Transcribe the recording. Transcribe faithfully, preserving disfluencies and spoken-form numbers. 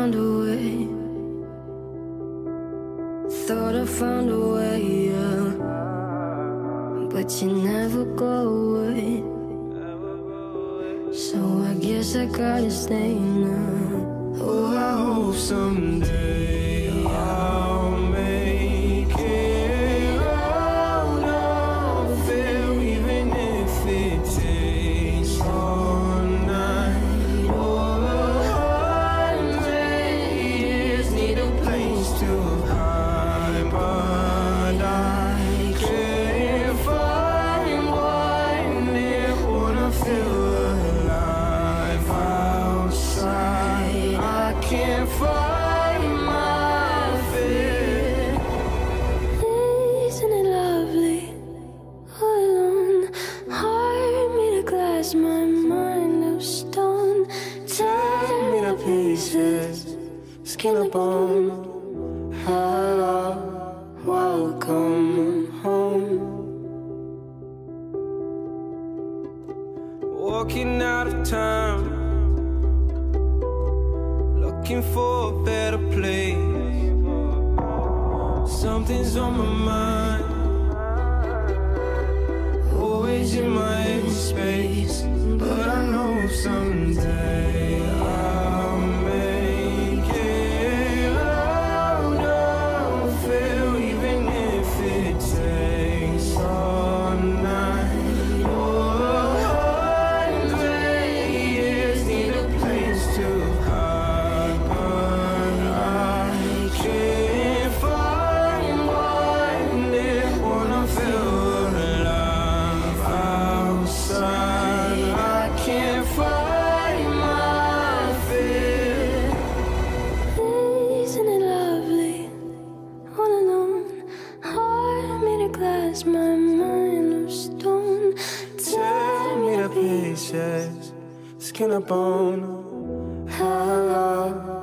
found a way. Thought I found a way, yeah. But you never go away. So I guess I gotta stay now. Oh, I hope someday I'll make it out of there, even if it takes all night or a hundred years. Need a place to hide, but I can't find one there. Wanna feel alive outside. I can't find my fear. Isn't it lovely? All alone, heart made of glass, my mind of stone. Tear me to pieces, skin and bone. Hello, welcome home. Walking out of town, looking for a better place. Something's on my mind, always in my headspace. But I know someday I'll make it out of here, even if it takes all night or a hundred years. Need a place to hide, but I can't find one there. Wanna feel alive outside. I can't find my fear. Isn't it lovely? All alone, heart made of glass, my mind of stone. Tear me to pieces, skin and bone. Hello,